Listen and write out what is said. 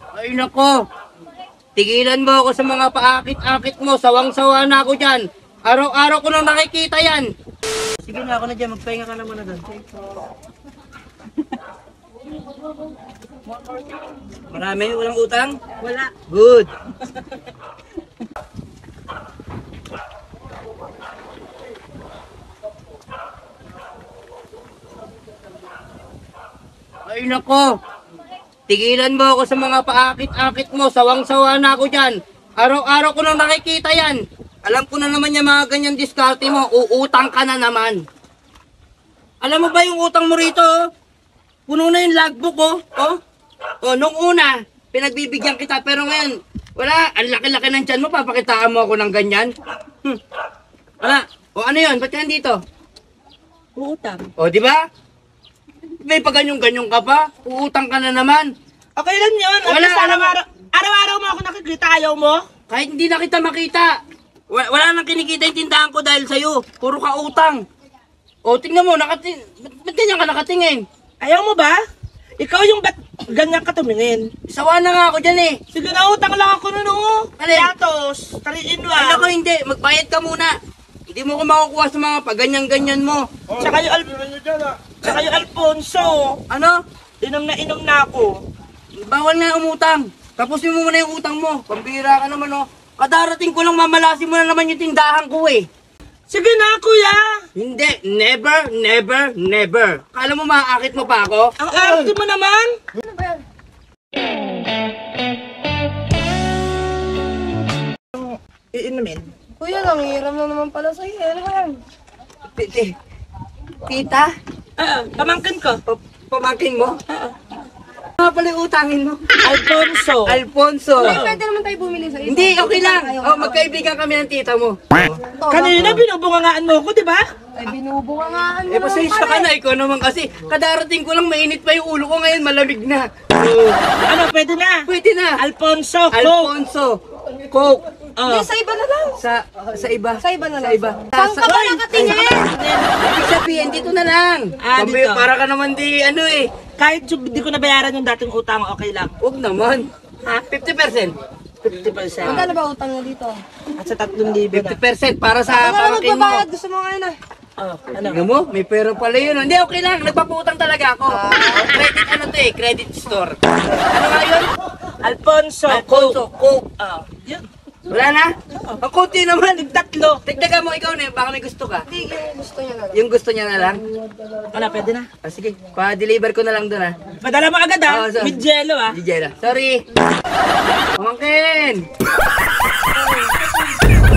Ay nako, tigilan mo ako sa mga paakit-akit mo. Sawang-sawa na ako dyan. Araw-araw ko nang nakikita yan. Sige na, ako na dyan. Magpahinga ka naman na doon. Marami? Walang utang? Wala. Good. Ay nako, tigilan mo ako sa mga paakit-akit mo. Sawang-sawa na ako dyan. Araw-araw ko nang nakikita yan. Alam ko na naman yung mga ganyan diskarte mo. Uutang ka na naman. Alam mo ba yung utang mo rito? Puno na yung logbook, oh. Oh, nung una, pinagbibigyan kita. Pero ngayon, wala. Ang laki-laki ng tiyan mo. Papakitaan mo ako ng ganyan. Wala. O ano yun? Ba't ka nandito? Uutang. O, di ba? May paganyong-ganyong ka pa. Uutang ka na naman. Okay lang yun. Wala, Araw-araw mo ako nakikita, ayaw mo? Kahit hindi na kita makita. Wala nang kinikita yung tindahan ko dahil sa'yo. Puro ka utang. O, tingnan mo. Ba't ganyan ka nakatingin? Ayaw mo ba? Ikaw yung ba't ganyan ka tumingin? Sawa na nga ako dyan eh. Sige na, utang lang ako nun, oh. Alin? Yatos, 3 in 1. Ano ko hindi. Magbayad ka muna. Hindi mo ko makukuha sa mga paganyan-ganyan mo. Tsaka yung Alfonso. Ano? Inom na ako. Bawal nga umutang. Tapusin mo muna yung utang mo. Pambira ka naman, oh. Kadarating ko lang mamalasin mo na naman yung tindahan ko eh. Sige na, kuya. Hindi. Never, never, never. Kala mo maaakit mo pa ako? Ang arte mo naman. Ano ba yan? Iinumin. Kuya, nangihiram na naman pala sa'yo. Ano ba yan? Tita? Pamangkin ko. Pamangkin mo? Ano pala yung utangin mo? Alfonso. Alfonso. Kuya, pwede naman tayo bumili sa'yo. Hindi, okay lang. Oh, magkaibigan kami ng tita mo. Kanina binubungangaan mo ko, di ba? Ay, binubungangaan mo Eh, pasensya ka na. Ikaw naman kasi. Kadarating ko lang, mainit pa yung ulo ko ngayon. Malamig na. Ano, pwede na? Pwede na. Alfonso, Coke. Alfonso. Coke. Hindi, sa iba na lang. Sa iba. Sa iba na lang. Sa iba. Saan ka ba nakatingin? Ibig sabihin, dito na lang. Dito. Para ka naman ano eh. Kahit hindi ko nabayaran yung dating utang, okay lang. Huwag naman. Ha? 50%. 50%. Magkano ba utang na dito? At sa 3,000 na. 50% para sa Ano na pamangkin mo. magbabayad? Gusto mo ngayon ah. Ano? Tingnan mo, may pera pala yun. Hindi, okay lang. Nagpaputang talaga ako. Credit ano to eh, credit store. Ano nga yun? Alfonso, Alfonso, Coke. Yun. Wala na? Ang konti naman. Tatlo. Tigdagan mo ikaw na, baka may gusto ka. Hindi, yung gusto niya na lang. Yung gusto niya na lang. Wala, pwede na. Sige, pa-deliver ko na lang doon ha. Padala mo agad so- With jello DJ na. Sorry. Pamangkin!